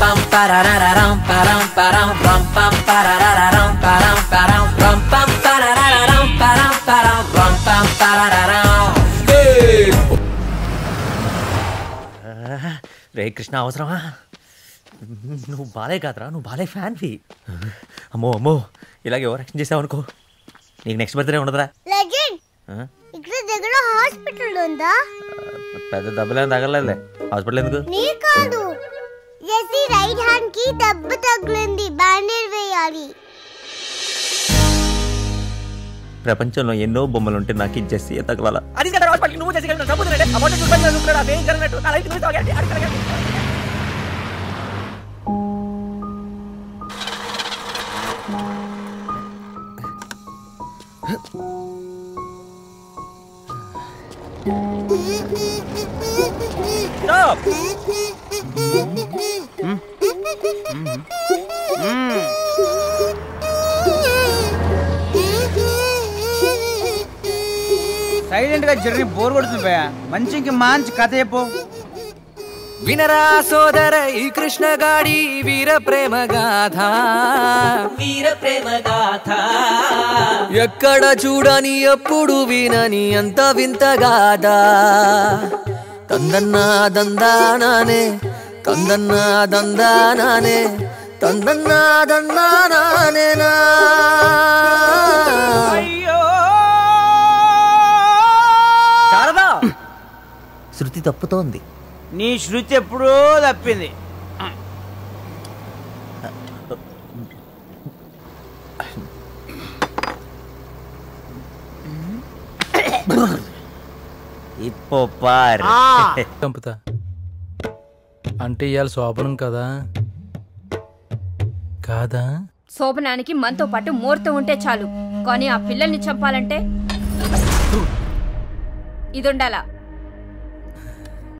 pam parararam param param ram pam parararam param param ram pam parararam param param ram pam parararam. రే కృష్ణ అవసరమా? నువ్వు బాలే కాదురా, నువ్వు బాలే ఫ్యాన్వి. అమ్మో అమ్మో, ఇలాగే ఓవర్ యాక్షన్ చేసావనుకో నీకు నెక్స్ట్ బర్త్డే ఉండదురా. ఇక్కడ దగ్గర హాస్పిటల్ ఉందా? పెద్ద దెబ్బలేం తగలలేదులే. హాస్పిటల్ ఎందుకు? నీ కాదు, జెస్సీ రైట్ హ్యాండ్ కి దెబ్బ తగిలింది, బ్యాండేజ్ వేయాలి. ప్రపంచంలో ఎన్నో బొమ్మలు ఉంటే నాకు ఈ జెస్సీ తగలాల. సైలెంట్ గా జర్నీ బోర్ కొడుతుంది భయ. మంచి మంచి కథ చెప్పు. వినరా సోదర ఈ కృష్ణ గాడి వీర ప్రేమ గాథ, వీర ప్రేమ గాథ. ఎక్కడ చూడని ఎప్పుడు వినని అంత వింత గాథ. తందన్నా దందానానే, తందన్నా దందానానే, తందన్నా దందానానేనా. శారదా, శృతి తప్పుతోంది. నీ శృతి ఎప్పుడో తప్పింది. చంపుతా అంటే ఇవాళ శోభనం కదా? కాదా? శోభనానికి మనతో పాటు ముహూర్తం ఉంటే చాలు, కానీ ఆ పిల్లల్ని చంపాలంటే ఇది ఉండాలా?